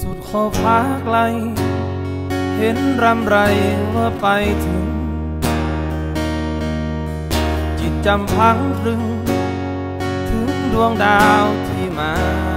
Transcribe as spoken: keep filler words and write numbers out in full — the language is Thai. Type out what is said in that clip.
สุดขอบฟ้าไกลเห็นรำไรว่าไปถึงจิตจำพังพรึงถึงดวงดาวที่มา